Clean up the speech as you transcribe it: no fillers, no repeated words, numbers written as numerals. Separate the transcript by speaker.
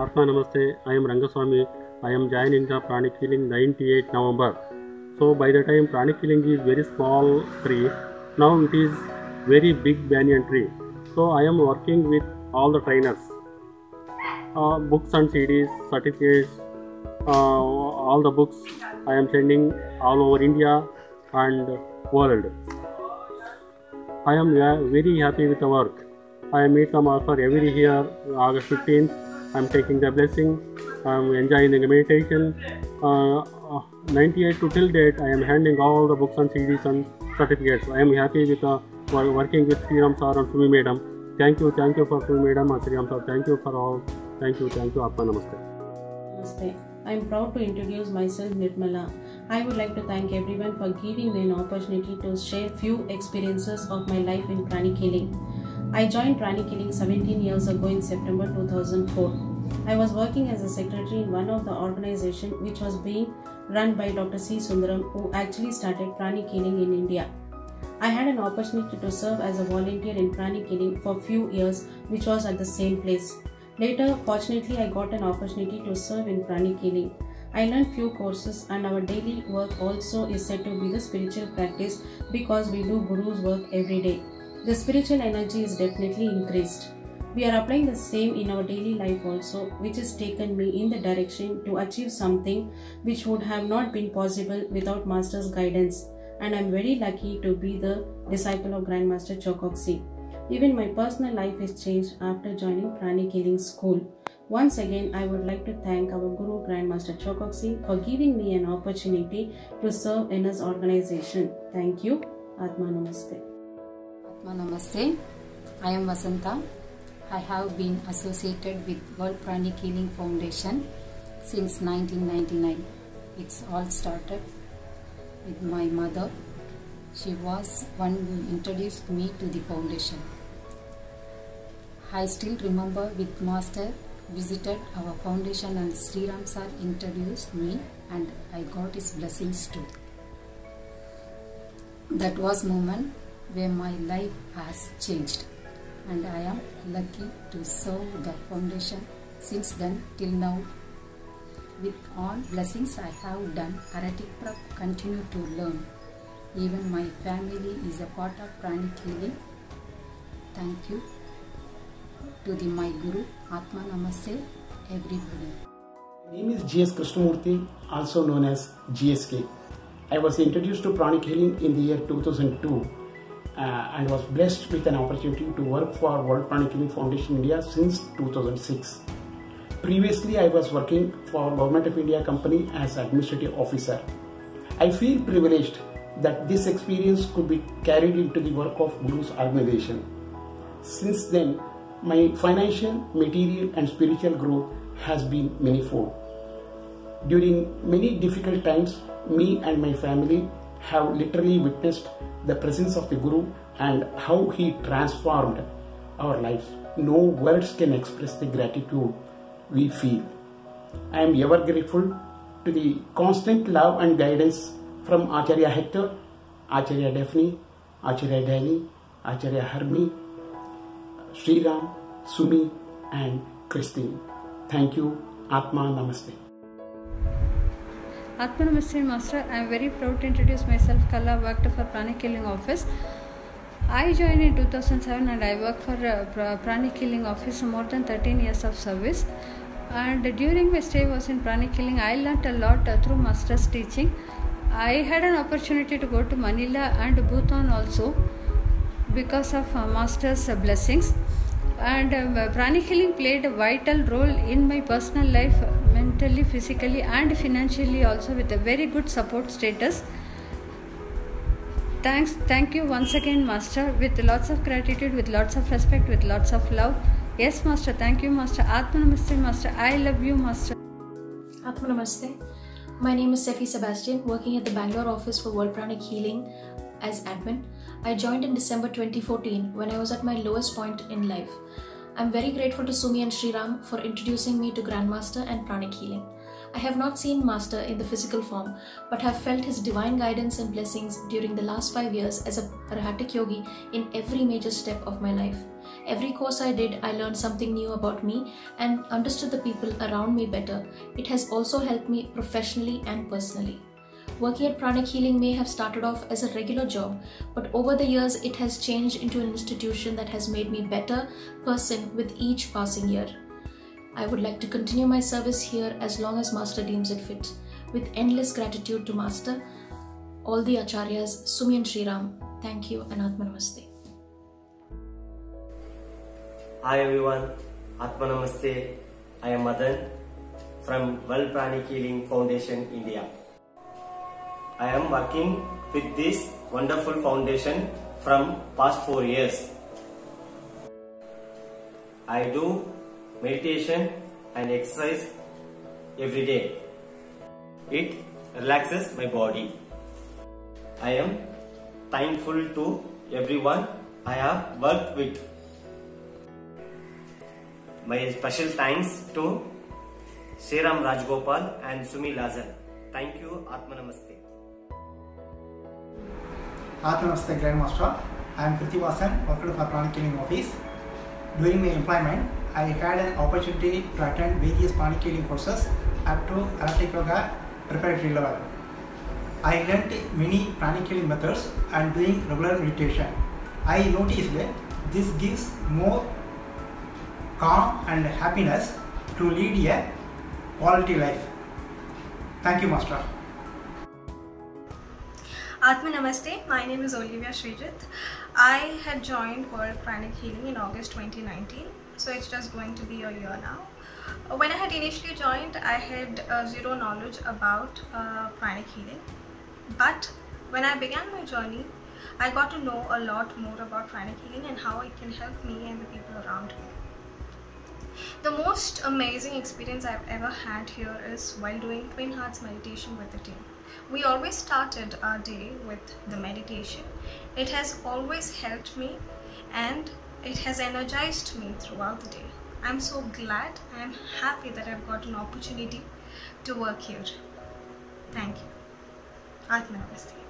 Speaker 1: Atma Namaste. I am Rangaswamy. I am joining the Pranic Healing 98 November. So by the time Pranic Healing is very small tree, now it is very big banyan tree. So I am working with all the trainers, books and CDs, certificates, all the books I am sending all over India and world. I am very happy with the work. I meet the master every year, August 15th. I am taking the blessing. I am enjoying the meditation. 98 to till date, I am handing all the books and CDs and certificates. I am happy with working with Sriram sir and Sumi madam. Thank you for Sumi madam and Sriram sir. Thank you for all. Thank you. Atma Namaste.
Speaker 2: Namaste. I am proud to introduce myself, Nirmala. I would like to thank everyone for giving me an opportunity to share few experiences of my life in Pranic Healing. I joined Pranic Healing 17 years ago in September 2004. I was working as a secretary in one of the organizations which was being run by Dr. C. Sundaram, who actually started Pranic Healing in India. I had an opportunity to serve as a volunteer in Pranic Healing for few years, which was at the same place. Later, fortunately, I got an opportunity to serve in Pranic Healing. I learned few courses, and our daily work also is said to be the spiritual practice because we do Guru's work every day. The spiritual energy is definitely increased. We are applying the same in our daily life also, which has taken me in the direction to achieve something which would have not been possible without Master's guidance. And I am very lucky to be the disciple of Grandmaster Chokoksi. Even my personal life is changed after joining Pranic Healing School. Once again, I would like to thank our Guru Grandmaster Chokoksi for giving me an opportunity to serve in his organization. Thank you. Atma Namaste.
Speaker 3: Atma Namaste. I am Vasanta. I have been associated with World Pranic Healing Foundation since 1999. It's all started with my mother. She was one who introduced me to the foundation. I still remember with Master visited our foundation and Sriram sir introduced me and I got his blessings too. That was moment where my life has changed and I am lucky to serve the foundation since then till now. With all blessings I have done, Aratic Prab continue to learn. Even my family is a part of Pranic Healing. Thank you to my Guru. Atma Namaste, everybody.
Speaker 4: My name is G.S. Krishnamurthy, also known as GSK. I was introduced to Pranic Healing in the year 2002 and was blessed with an opportunity to work for World Pranic Healing Foundation India since 2006. Previously, I was working for Government of India company as administrative officer. I feel privileged that this experience could be carried into the work of Guru's organization. Since then, my financial, material and spiritual growth has been manifold. During many difficult times, me and my family have literally witnessed the presence of the Guru and how he transformed our lives. No words can express the gratitude we feel. I am ever grateful to the constant love and guidance from Acharya Hector, Acharya Daphne, Acharya Daini, Acharya Harmi, Sriram, Sumi and Christine. Thank you. Atma Namaste.
Speaker 5: Atma Namaste Master. I am very proud to introduce myself. Kala worked for Pranic Healing Office. I joined in 2007 and I worked for Pranic Healing Office more than 13 years of service. And during my stay was in Pranic Healing, I learnt a lot through Master's teaching. I had an opportunity to go to Manila and Bhutan also because of Master's blessings. And Pranic Healing played a vital role in my personal life, mentally, physically and financially also, with a very good support status. Thank you once again, Master, with lots of gratitude, with lots of respect, with lots of love. Yes, Master. Thank you, Master. Atma Namaste, Master. I love you, Master.
Speaker 6: Atma Namaste. My name is Sefi Sebastian, working at the Bangalore office for World Pranic Healing as admin. I joined in December 2014 when I was at my lowest point in life. I'm very grateful to Sumi and Sriram for introducing me to Grandmaster and Pranic Healing. I have not seen Master in the physical form, but have felt his divine guidance and blessings during the last 5 years as a Arhatic Yogi in every major step of my life. Every course I did, I learned something new about me and understood the people around me better. It has also helped me professionally and personally. Working at Pranic Healing may have started off as a regular job, but over the years it has changed into an institution that has made me a better person with each passing year. I would like to continue my service here as long as Master deems it fit. With endless gratitude to Master, all the Acharyas, Sumi and Sriram, thank you and Atma Namaste.
Speaker 7: Hi everyone, Atma Namaste. I am Madan from World Pranic Healing Foundation, India. I am working with this wonderful foundation from past 4 years. I do meditation and exercise every day. It relaxes my body. I am thankful to everyone I have worked with. My special thanks to Sriram Rajgopal and Sumi Lazar. Thank you. Atma Namaste.
Speaker 8: Atma Namaste Grandmaster. I am Krithivasan, worker for Pranic Healing Office. During my employment, I had an opportunity to attend various Pranic Healing courses up to Arhatic Yoga preparatory level. I learned many Pranic Healing methods and doing regular meditation. I noticed that this gives more calm and happiness to lead a quality life. Thank you, Master.
Speaker 9: Atma Namaste, my name is Olivia Srijit. I had joined World Pranic Healing in August 2019, so it's just going to be a year now. When I had initially joined, I had zero knowledge about Pranic Healing, but when I began my journey, I got to know a lot more about Pranic Healing and how it can help me and the people around me. The most amazing experience I've ever had here is while doing Twin Hearts meditation with the team. We always started our day with the meditation. It has always helped me and it has energized me throughout the day. I'm so glad and happy that I've got an opportunity to work here. Thank you. Atma Namaste.